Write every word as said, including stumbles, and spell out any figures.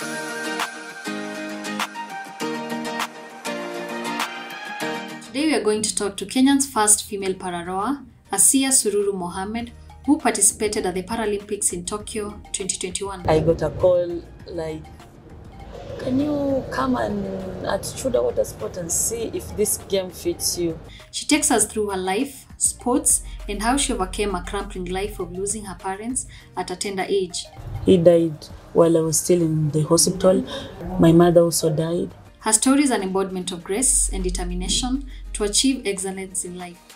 Today we are going to talk to Kenyan's first female para-rower, Asiya Mohammed, who participated at the Paralympics in Tokyo twenty twenty-one. I got a call like, can you come and at Chuda Water Sport and see if this game fits you? She takes us through her life, sports, and how she overcame a crippling life of losing her parents at a tender age. He died while I was still in the hospital. My mother also died. Her story is an embodiment of grace and determination to achieve excellence in life.